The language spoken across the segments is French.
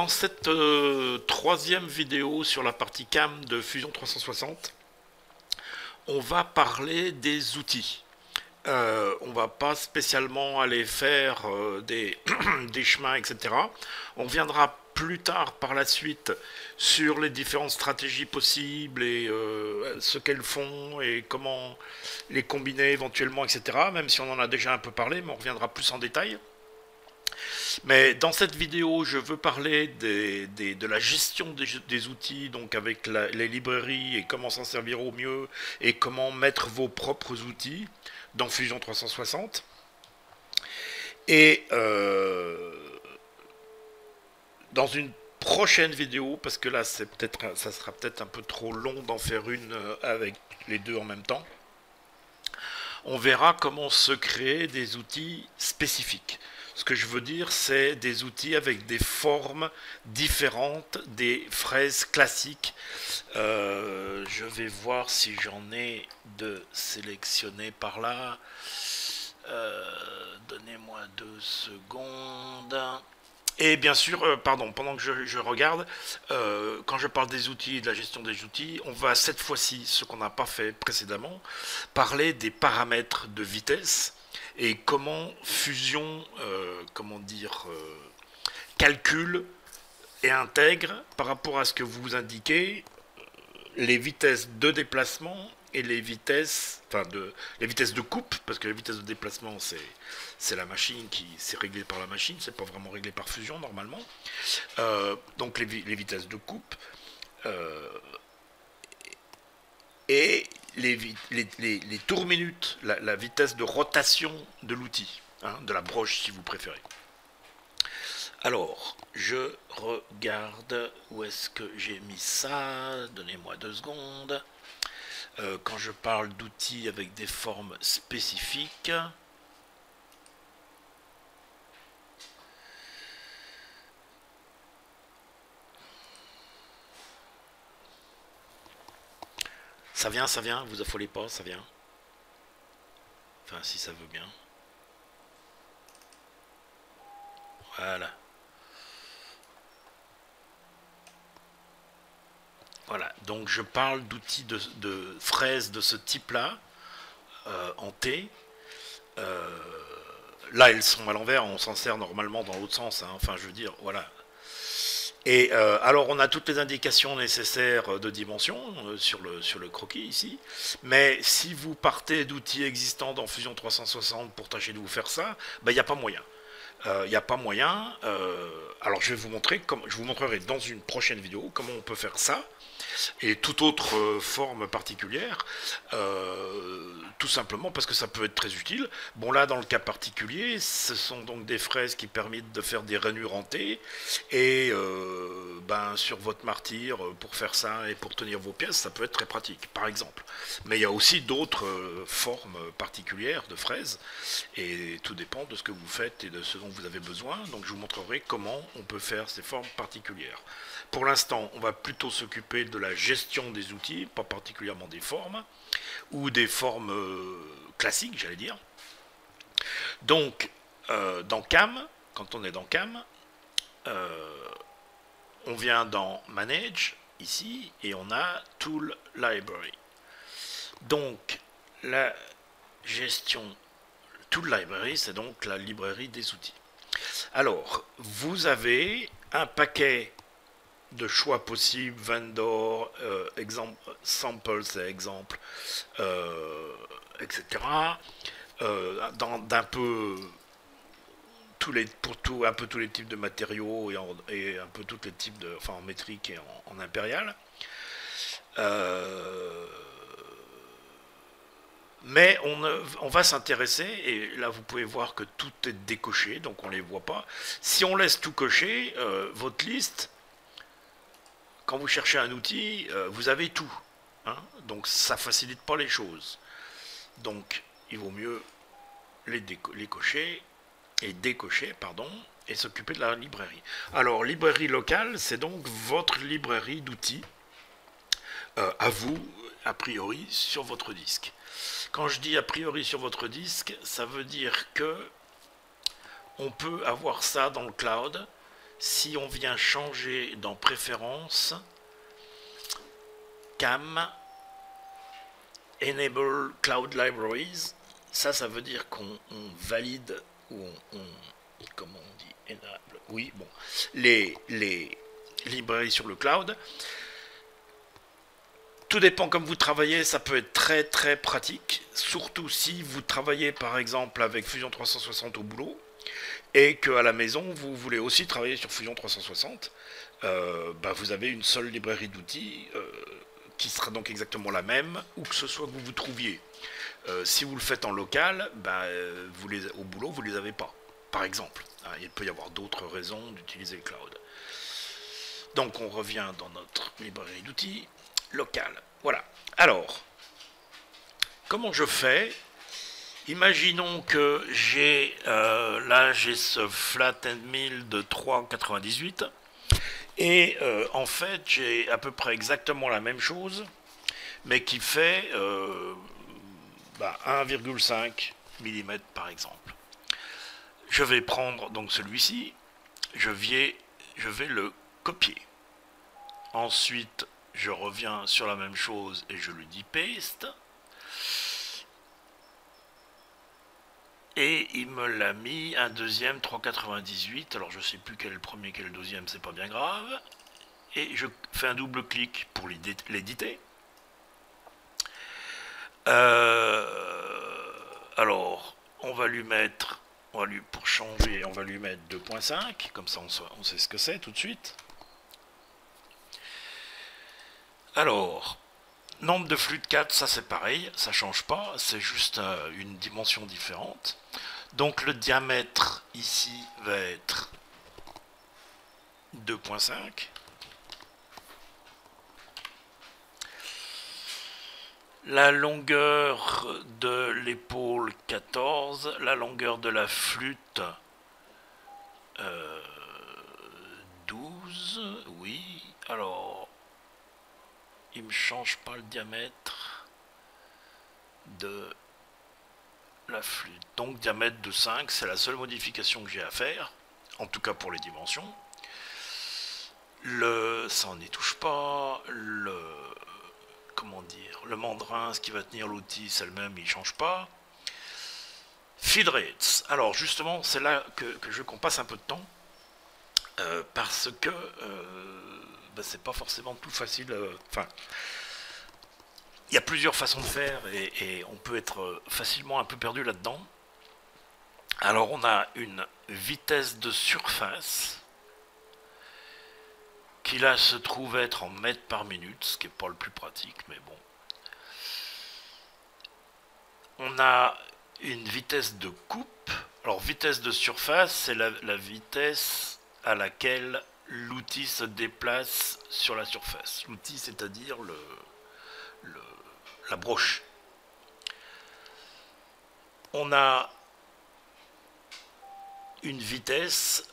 Dans cette troisième vidéo sur la partie cam de Fusion 360, on va parler des outils. On va pas spécialement aller faire des chemins, etc. On reviendra plus tard par la suite sur les différentes stratégies possibles et ce qu'elles font et comment les combiner éventuellement, etc. Même si on en a déjà un peu parlé, mais on reviendra plus en détail. Mais dans cette vidéo, je veux parler de la gestion des outils, donc avec les librairies et comment s'en servir au mieux et comment mettre vos propres outils dans Fusion 360. Et dans une prochaine vidéo, parce que là ça sera peut-être un peu trop long d'en faire une avec les deux en même temps, on verra comment se créer des outils spécifiques. Ce que je veux dire, c'est des outils avec des formes différentes des fraises classiques. Je vais voir si j'en ai de sélectionner par là. Donnez-moi 2 secondes. Et bien sûr, pardon, pendant que je regarde, quand je parle des outils et de la gestion des outils, on va cette fois-ci, ce qu'on n'a pas fait précédemment, parler des paramètres de vitesse et comment Fusion, calcule et intègre par rapport à ce que vous indiquez les vitesses de déplacement et les vitesses, les vitesses de coupe, parce que les vitesses de déplacement c'est la machine c'est réglé par la machine, c'est pas vraiment réglé par Fusion normalement. Donc les vitesses de coupe et les tours minutes, la vitesse de rotation de l'outil, hein, de la broche si vous préférez. Alors, je regarde où est-ce que j'ai mis ça. Donnez-moi 2 secondes. Quand je parle d'outils avec des formes spécifiques, ça vient, vous affolez pas, ça vient. Enfin, si ça veut bien. Voilà. Voilà, donc je parle d'outils de fraises de ce type-là, en T. Là, elles sont à l'envers, on s'en sert normalement dans l'autre sens, hein. Enfin, je veux dire, voilà. Et alors, on a toutes les indications nécessaires de dimension sur le croquis ici, mais si vous partez d'outils existants dans Fusion 360 pour tâcher de vous faire ça, il n'y a pas moyen. Il n'y a pas moyen. Alors, je vous montrerai dans une prochaine vidéo comment on peut faire ça et toute autre forme particulière, tout simplement parce que ça peut être très utile. Bon, là, dans le cas particulier, ce sont donc des fraises qui permettent de faire des rainures en T, et sur votre martyr, pour faire ça et pour tenir vos pièces, ça peut être très pratique, par exemple. Mais il y a aussi d'autres formes particulières de fraises, et tout dépend de ce que vous faites et de ce dont vous avez besoin, donc je vous montrerai comment on peut faire ces formes particulières. Pour l'instant, on va plutôt s'occuper de la gestion des outils, pas particulièrement des formes, ou des formes classiques, j'allais dire. Donc, dans Cam, quand on est dans Cam, on vient dans Manage, ici, et on a Tool Library. Donc, la gestion Tool Library, c'est donc la librairie des outils. Alors, vous avez un paquet de choix possibles, vendor, samples et exemples, etc. D'un peu un peu tous les types de matériaux et un peu tous les types de, enfin en métrique et en impérial. Mais on va s'intéresser, et là vous pouvez voir que tout est décoché, donc on ne les voit pas. Si on laisse tout cocher, votre liste, quand vous cherchez un outil, vous avez tout, hein, donc ça facilite pas les choses. Donc il vaut mieux les cocher et décocher, pardon, et s'occuper de la librairie. Alors, librairie locale, c'est donc votre librairie d'outils à vous, a priori, sur votre disque. Quand je dis a priori sur votre disque, ça veut dire que on peut avoir ça dans le cloud si on vient changer dans Préférences, CAM, Enable Cloud Libraries, ça veut dire qu'on valide, ou comment on dit, enable, oui, bon, les librairies sur le cloud. Tout dépend comme vous travaillez, ça peut être très très pratique, surtout si vous travaillez par exemple avec Fusion 360 au boulot, et qu'à la maison vous voulez aussi travailler sur Fusion 360, vous avez une seule librairie d'outils qui sera donc exactement la même, où que ce soit que vous vous trouviez. Si vous le faites en local, au boulot vous les avez pas, par exemple. Il peut y avoir d'autres raisons d'utiliser le cloud. Donc on revient dans notre librairie d'outils locale. Voilà. Alors, comment je fais? Imaginons que j'ai là j'ai ce flat-end-mill de 3,98 et en fait j'ai à peu près exactement la même chose, mais qui fait 1,5 mm par exemple. Je vais prendre donc celui-ci, je vais le copier. Ensuite, je reviens sur la même chose et je lui dis paste. Et il me l'a mis un deuxième 3,98. Alors je sais plus quel est le premier, quel est le deuxième, c'est pas bien grave. Et je fais un double clic pour l'éditer. Alors, on va lui mettre, pour changer, on va lui mettre 2,5. Comme ça, on sait ce que c'est tout de suite. Alors, nombre de flux de 4, ça c'est pareil, ça change pas, c'est juste une dimension différente. Donc le diamètre ici va être 2,5. La longueur de l'épaule 14, la longueur de la flûte 12, oui, alors il me change pas le diamètre de la flûte. Donc diamètre de 5, c'est la seule modification que j'ai à faire, en tout cas pour les dimensions. Ça on n'y touche pas. Comment dire, le mandrin, ce qui va tenir l'outil, c'est le même, il ne change pas. Feed rates. Alors justement, c'est là que je veux qu'on passe un peu de temps, parce que c'est pas forcément tout facile. Il y a plusieurs façons de faire et on peut être facilement un peu perdu là-dedans. Alors on a une vitesse de surface qui là se trouve être en mètres par minute, ce qui n'est pas le plus pratique, mais bon. On a une vitesse de coupe. Alors vitesse de surface, c'est la vitesse à laquelle l'outil se déplace sur la surface. L'outil, c'est-à-dire la broche. On a une vitesse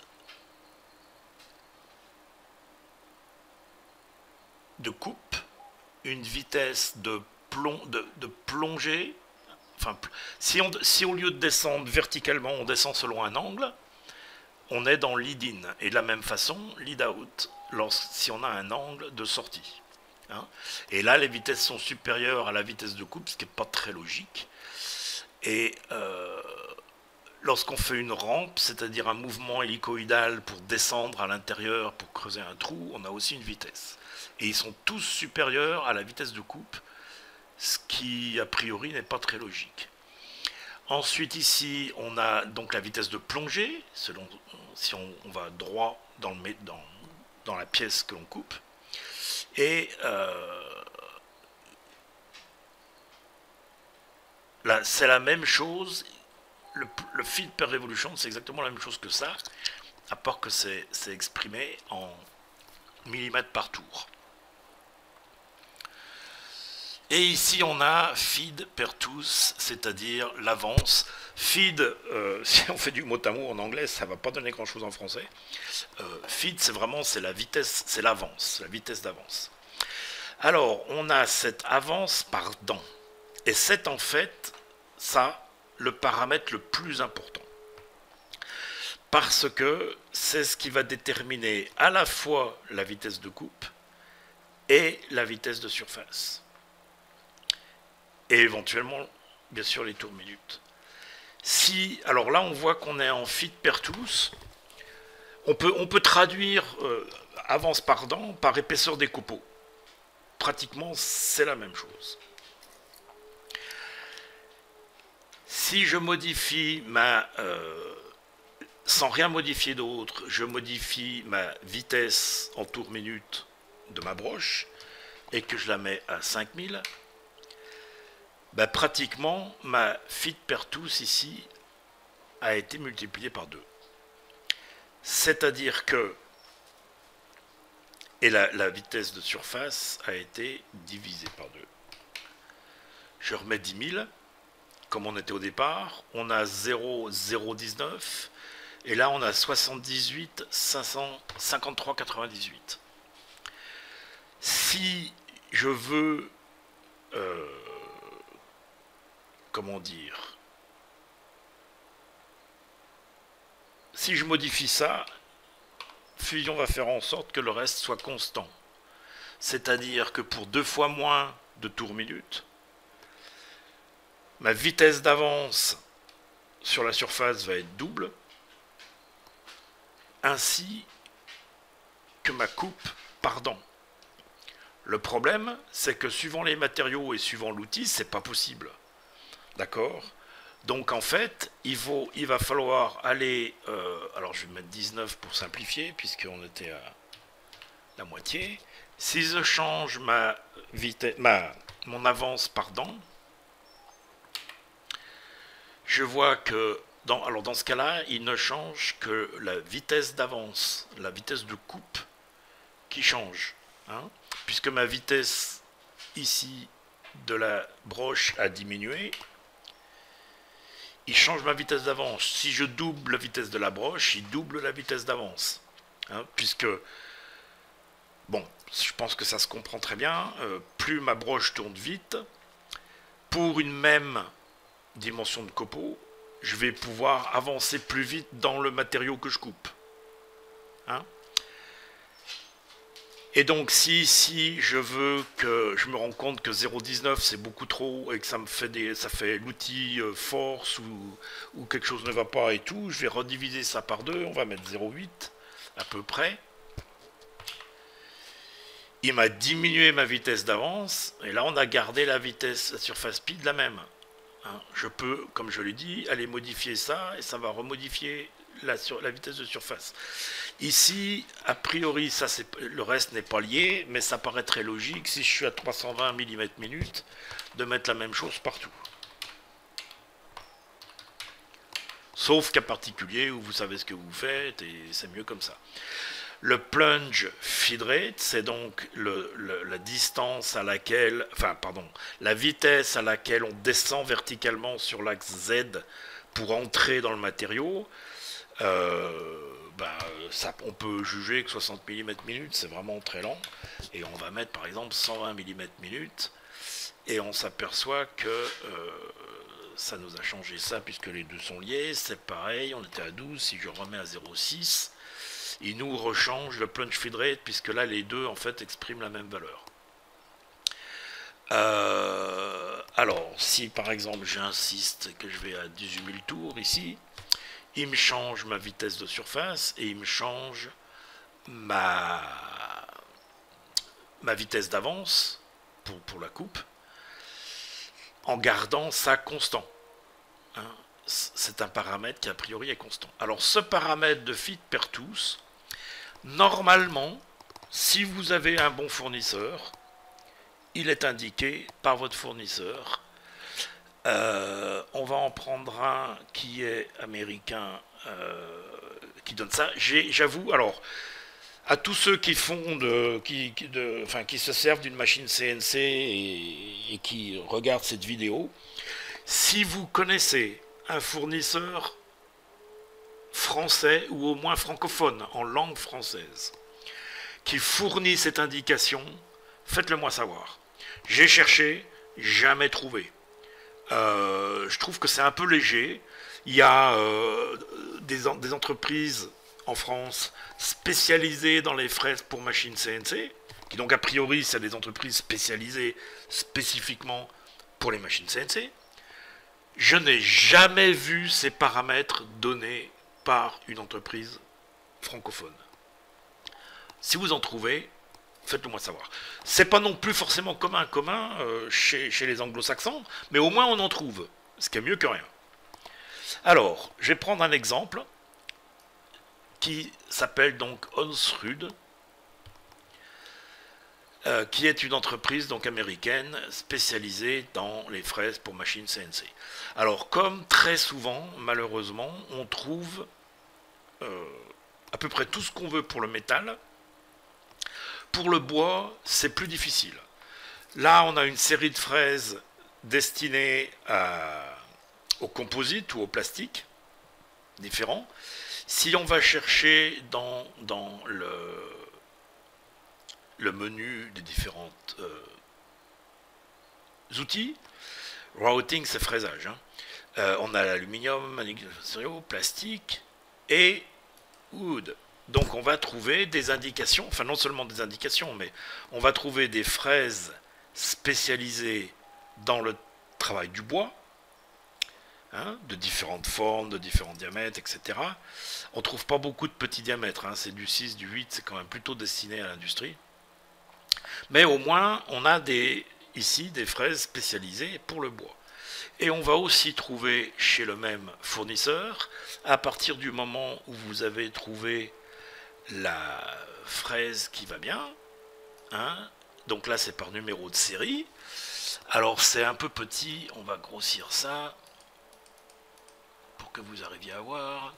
de coupe, une vitesse de plongée. Enfin, si au lieu de descendre verticalement, on descend selon un angle, on est dans lead in. Et de la même façon, lead out, si on a un angle de sortie. Et là, les vitesses sont supérieures à la vitesse de coupe, ce qui n'est pas très logique. Et lorsqu'on fait une rampe, c'est-à-dire un mouvement hélicoïdal pour descendre à l'intérieur, pour creuser un trou, on a aussi une vitesse. Et ils sont tous supérieurs à la vitesse de coupe, ce qui a priori n'est pas très logique. Ensuite ici, on a donc la vitesse de plongée, selon si on va droit dans la pièce que l'on coupe. Et là, c'est la même chose. Le feed per revolution, c'est exactement la même chose que ça, à part que c'est exprimé en millimètres par tour. Et ici, on a feed per tous, c'est-à-dire l'avance. Feed, si on fait du mot à mot en anglais, ça ne va pas donner grand-chose en français. Feed, c'est la vitesse, c'est l'avance, la vitesse d'avance. Alors, on a cette avance par dent. Et c'est en fait, ça, le paramètre le plus important. parce que c'est ce qui va déterminer à la fois la vitesse de coupe et la vitesse de surface. Et éventuellement, bien sûr, les tours minutes. Si, alors là, on voit qu'on est en feet per tooth. On peut traduire avance par dent par épaisseur des copeaux. Pratiquement, c'est la même chose. Si je modifie sans rien modifier d'autre, je modifie ma vitesse en tours minutes de ma broche et que je la mets à 5000, ben pratiquement ma feet per tooth ici a été multipliée par 2. C'est-à-dire que la vitesse de surface a été divisée par 2. Je remets 10 000, comme on était au départ, on a 0,019, et là on a 78 553 98. Si je veux, comment dire, si je modifie ça, Fusion va faire en sorte que le reste soit constant. C'est-à-dire que pour 2 fois moins de tours minutes, ma vitesse d'avance sur la surface va être double, ainsi que ma coupe par dent. Le problème, c'est que suivant les matériaux et suivant l'outil, c'est pas possible. D'accord ? Donc en fait, il va falloir aller... alors je vais mettre 19 pour simplifier, puisqu'on était à la moitié. Si je change mon avance par dent, je vois que dans ce cas-là, il ne change que la vitesse d'avance, la vitesse de coupe qui change. Hein, puisque ma vitesse ici de la broche a diminué, il change ma vitesse d'avance. Si je double la vitesse de la broche, il double la vitesse d'avance. Hein, puisque, bon, je pense que ça se comprend très bien, plus ma broche tourne vite, pour une même dimension de copeaux, je vais pouvoir avancer plus vite dans le matériau que je coupe. Hein? Et donc si je veux que je me rends compte que 0,19 c'est beaucoup trop et que ça fait l'outil force ou quelque chose ne va pas et tout, je vais rediviser ça par 2, on va mettre 0,8 à peu près. Il m'a diminué ma vitesse d'avance et là on a gardé la surface speed la même. Hein, je peux, comme je l'ai dit, aller modifier ça et ça va remodifier la vitesse de surface. Ici, a priori, le reste n'est pas lié, mais ça paraît très logique, si je suis à 320 mm/min, de mettre la même chose partout. Sauf cas particulier où vous savez ce que vous faites et c'est mieux comme ça. Le plunge feed rate, c'est donc la distance à laquelle, la vitesse à laquelle on descend verticalement sur l'axe Z pour entrer dans le matériau. On peut juger que 60 mm/min, c'est vraiment très lent. Et on va mettre par exemple 120 mm/min. Et on s'aperçoit que ça nous a changé ça puisque les deux sont liés. C'est pareil, on était à 12, si je remets à 0,6. Il nous rechange le plunge feed rate, puisque là, les deux, en fait, expriment la même valeur. Alors, si, par exemple, j'insiste que je vais à 18 000 tours, ici, il me change ma vitesse de surface, et il me change ma vitesse d'avance, pour la coupe, en gardant ça constant. Hein, c'est un paramètre qui, a priori, est constant. Alors, ce paramètre de feet per tooth, normalement, si vous avez un bon fournisseur, il est indiqué par votre fournisseur. On va en prendre un qui est américain, qui donne ça. J'avoue, alors, à tous ceux qui font qui se servent d'une machine CNC et qui regardent cette vidéo, si vous connaissez un fournisseur français ou au moins francophone en langue française qui fournit cette indication, faites-le moi savoir. J'ai cherché, jamais trouvé. Je trouve que c'est un peu léger. Il y a des entreprises en France spécialisées dans les fraises pour machines CNC, qui donc a priori c'est des entreprises spécialisées spécifiquement pour les machines CNC. Je n'ai jamais vu ces paramètres donnés par une entreprise francophone. Si vous en trouvez, faites-le moi savoir. C'est pas non plus forcément commun chez les anglo-saxons, mais au moins on en trouve, ce qui est mieux que rien. Alors, je vais prendre un exemple qui s'appelle donc Onsrud, qui est une entreprise donc américaine spécialisée dans les fraises pour machines CNC. Alors, comme très souvent, malheureusement, on trouve à peu près tout ce qu'on veut pour le métal. Pour le bois, c'est plus difficile. Là, on a une série de fraises destinées au composite ou au plastique, différents. Si on va chercher dans le menu des différents outils, routing, c'est fraisage. On a l'aluminium, matériaux, plastique et wood. Donc on va trouver des indications, enfin non seulement des indications, mais on va trouver des fraises spécialisées dans le travail du bois, de différentes formes, de différents diamètres, etc. On ne trouve pas beaucoup de petits diamètres, c'est du 6, du 8, c'est quand même plutôt destiné à l'industrie. Mais au moins, on a ici des fraises spécialisées pour le bois. Et on va aussi trouver chez le même fournisseur, à partir du moment où vous avez trouvé la fraise qui va bien, donc là c'est par numéro de série. Alors c'est un peu petit, on va grossir ça pour que vous arriviez à voir.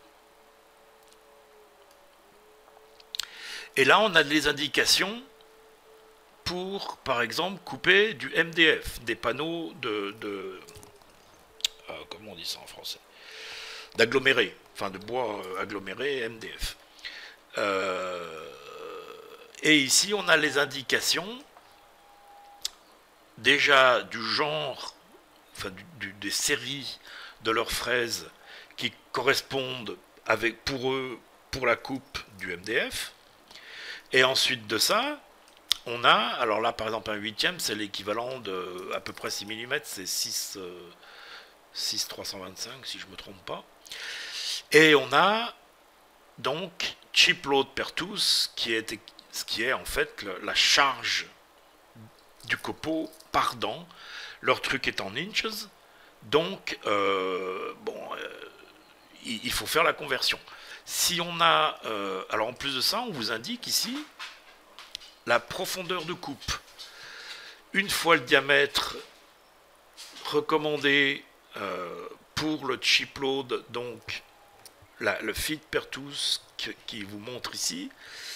Et là on a des indications pour par exemple couper du MDF, des panneaux comment on dit ça en français, d'aggloméré, enfin de bois aggloméré MDF. Et ici on a les indications déjà du genre, enfin des séries de leurs fraises qui correspondent pour eux pour la coupe du MDF. Et ensuite de ça, on a, alors là par exemple un huitième, c'est l'équivalent de à peu près 6 mm, c'est 6,325 si je ne me trompe pas. Et on a donc chip load per tooth, ce qui est en fait la charge du copeau par dent. Leur truc est en inches, donc il faut faire la conversion. Si on a, alors en plus de ça, on vous indique ici la profondeur de coupe. Une fois le diamètre recommandé pour le chip load, donc le feed per tooth qui vous montre ici.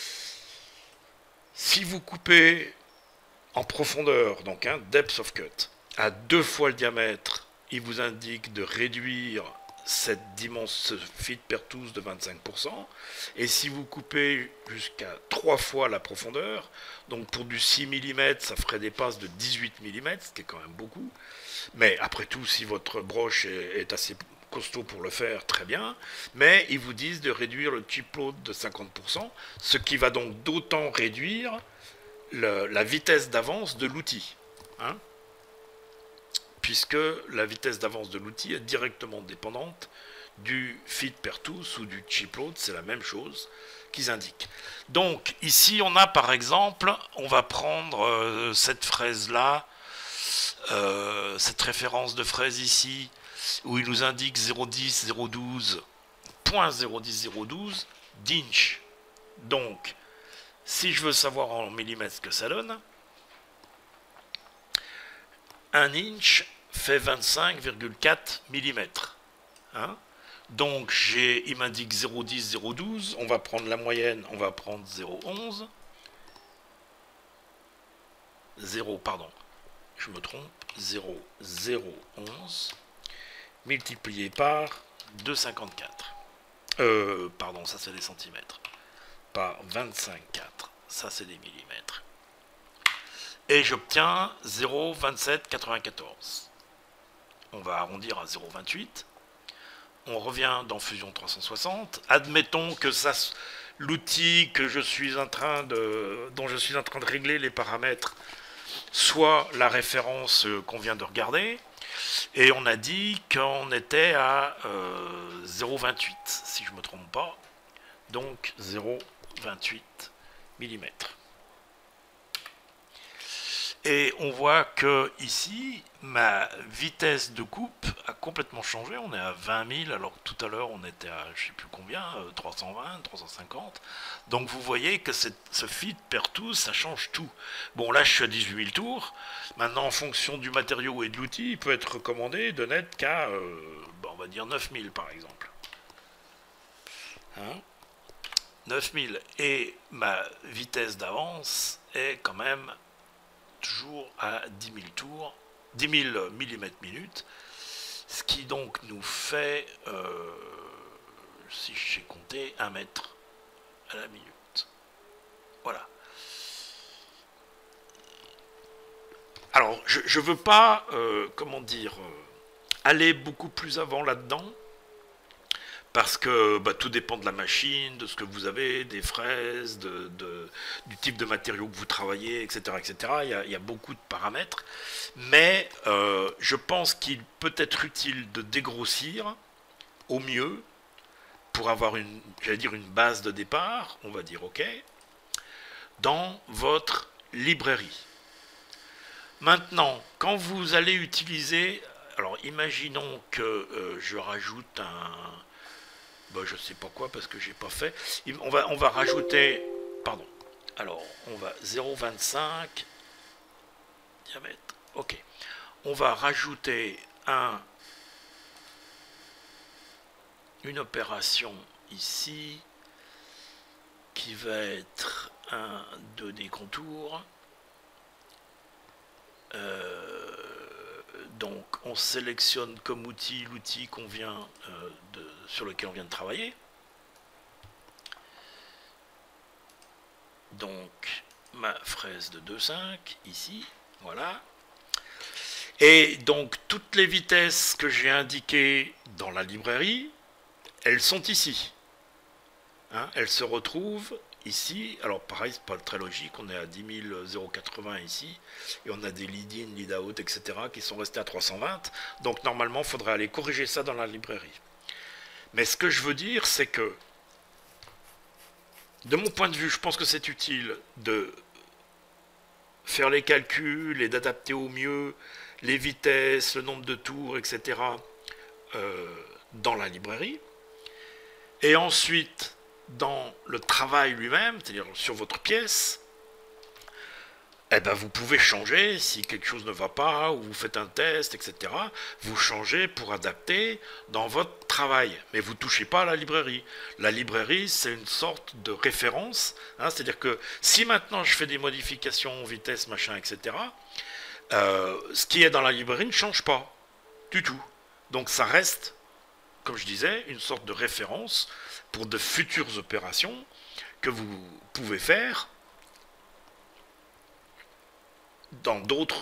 Si vous coupez en profondeur, donc depth of cut, à 2 fois le diamètre, il vous indique de réduire cette dimension, ce feed per tooth de 25%. Et si vous coupez jusqu'à 3 fois la profondeur, donc pour du 6 mm, ça ferait des passes de 18 mm, ce qui est quand même beaucoup. Mais après tout, si votre broche est assez costaud pour le faire, très bien. Mais ils vous disent de réduire le chip load de 50%, ce qui va donc d'autant réduire la vitesse d'avance de l'outil. Puisque la vitesse d'avance de l'outil est directement dépendante du feed per tooth ou du chip load, c'est la même chose qu'ils indiquent. Donc ici on a par exemple, on va prendre cette fraise là, cette référence de fraise ici, où il nous indique 0,10, 0,12, 0,010, 0,12 d'inch. Donc si je veux savoir en millimètres ce que ça donne, un inch fait 25,4 mm. Donc il m'indique 0,10, 0,12. On va prendre la moyenne, on va prendre 0,11. 0, pardon, je me trompe, 0,011 multiplié par 2,54. Pardon, ça c'est des centimètres. Par 25,4, ça c'est des millimètres. Et j'obtiens 0,2794. On va arrondir à 0,28. on revient dans Fusion 360. Admettons que ça, l'outil que je suis en train dont je suis en train de régler les paramètres soit la référence qu'on vient de regarder. Et on a dit qu'on était à 0,28, si je ne me trompe pas. Donc 0,28 mm. Et on voit que ici, ma vitesse de coupe a complètement changé. On est à 20 000, alors que tout à l'heure on était à je ne sais plus combien, 320, 350. Donc vous voyez que ce fit per tout, ça change tout. Bon, là je suis à 18 000 tours. Maintenant, en fonction du matériau et de l'outil, il peut être recommandé de n'être qu'à, on va dire 9 000 par exemple. Hein, 9 000. Et ma vitesse d'avance est quand même toujours à 10 000 tours, 10 000 mm minutes, ce qui donc nous fait, si j'ai compté, 1 mètre à la minute. Voilà. Alors, je ne veux pas, comment dire, aller beaucoup plus avant là-dedans, parce que tout dépend de la machine, de ce que vous avez, des fraises, du type de matériaux que vous travaillez, etc. etc. Il y a beaucoup de paramètres. Mais je pense qu'il peut être utile de dégrossir au mieux pour avoir une base de départ, on va dire OK, dans votre librairie. Maintenant, quand vous allez utiliser... Alors, imaginons que je rajoute je sais pas quoi parce que j'ai pas fait. On va rajouter, pardon. Alors on va 0,25 diamètre. Ok. On va rajouter une opération ici qui va être un 2D contour. Donc on sélectionne comme outil l'outil qu'on vient sur lequel on vient de travailler. Donc ma fraise de 2,5 ici, voilà. Et donc toutes les vitesses que j'ai indiquées dans la librairie, elles sont ici. Hein, elles se retrouvent ici. Alors pareil, c'est pas très logique, on est à 10 080 ici, et on a des lead-in, lead-out, etc. qui sont restés à 320. Donc normalement, il faudrait aller corriger ça dans la librairie. Mais ce que je veux dire, c'est que, de mon point de vue, je pense que c'est utile de faire les calculs et d'adapter au mieux les vitesses, le nombre de tours, etc. Dans la librairie. Et ensuite, dans le travail lui-même, c'est-à-dire sur votre pièce, vous pouvez changer si quelque chose ne va pas, ou vous faites un test, etc. Vous changez pour adapter dans votre travail. Mais vous ne touchez pas à la librairie. La librairie, c'est une sorte de référence. Hein, c'est-à-dire que si maintenant je fais des modifications, vitesse, machin, etc., ce qui est dans la librairie ne change pas du tout. Donc ça reste, comme je disais, une sorte de référence pour de futures opérations que vous pouvez faire dans d'autres,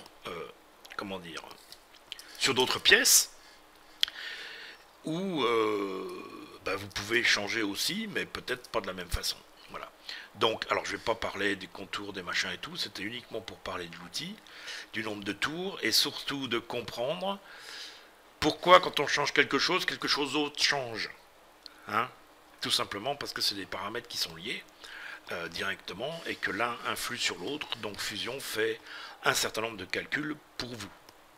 sur d'autres pièces, où vous pouvez changer aussi, mais peut-être pas de la même façon. Voilà. Donc, alors je vais pas parler des contours, des machins et tout, c'était uniquement pour parler de l'outil, du nombre de tours, et surtout de comprendre pourquoi quand on change quelque chose d'autre change. Hein, tout simplement parce que c'est des paramètres qui sont liés directement et que l'un influe sur l'autre, donc Fusion fait un certain nombre de calculs pour vous.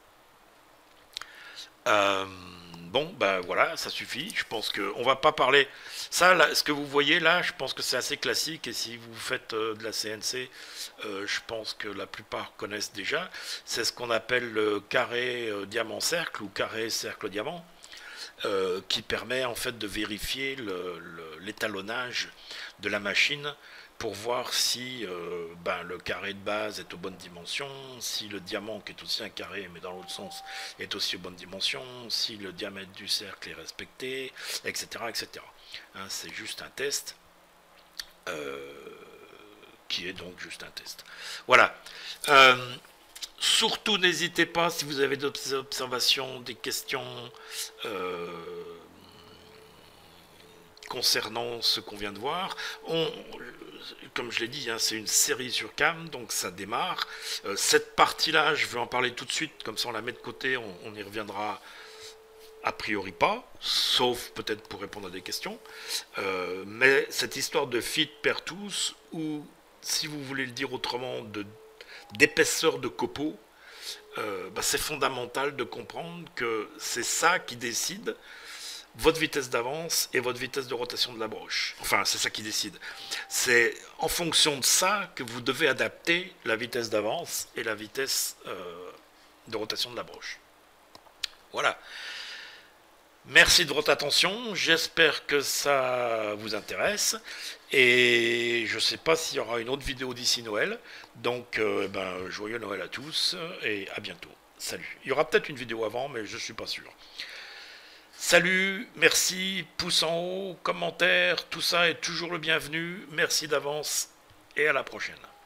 Voilà, ça suffit. Je pense qu'on va pas parler... Ça, là, ce que vous voyez là, je pense que c'est assez classique, et si vous faites de la CNC, je pense que la plupart connaissent déjà. C'est ce qu'on appelle le carré diamant-cercle ou carré cercle-diamant. Qui permet en fait de vérifier l'étalonnage de la machine pour voir si le carré de base est aux bonnes dimensions, si le diamant, qui est aussi un carré mais dans l'autre sens, est aussi aux bonnes dimensions, si le diamètre du cercle est respecté, etc. etc. Hein, c'est juste un test qui est donc juste un test. Voilà. Surtout, n'hésitez pas, si vous avez d'autres observations, des questions, concernant ce qu'on vient de voir. Comme je l'ai dit, hein, c'est une série sur Cam, donc ça démarre. Cette partie-là, je vais en parler tout de suite, comme ça on la met de côté, on y reviendra a priori pas, sauf peut-être pour répondre à des questions. Mais cette histoire de fit perd tous, ou si vous voulez le dire autrement, d'épaisseur de copeaux, c'est fondamental de comprendre que c'est ça qui décide votre vitesse d'avance et votre vitesse de rotation de la broche. Enfin, c'est ça qui décide. C'est en fonction de ça que vous devez adapter la vitesse d'avance et la vitesse de rotation de la broche. Voilà. Merci de votre attention, j'espère que ça vous intéresse, et je ne sais pas s'il y aura une autre vidéo d'ici Noël, donc joyeux Noël à tous, et à bientôt. Salut. Il y aura peut-être une vidéo avant, mais je ne suis pas sûr. Salut, merci, pouce en haut, commentaires, tout ça est toujours le bienvenu, merci d'avance, et à la prochaine.